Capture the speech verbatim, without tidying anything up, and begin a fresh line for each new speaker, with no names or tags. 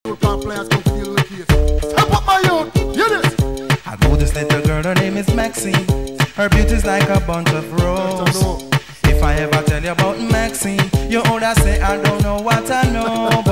football players come to deal with the case. Step up my youth, hear this.
I know this little girl, her name is Maxine. Her beauty's like a bunch of roses. If I ever tell you about Maxine, you older say I don't know what I know.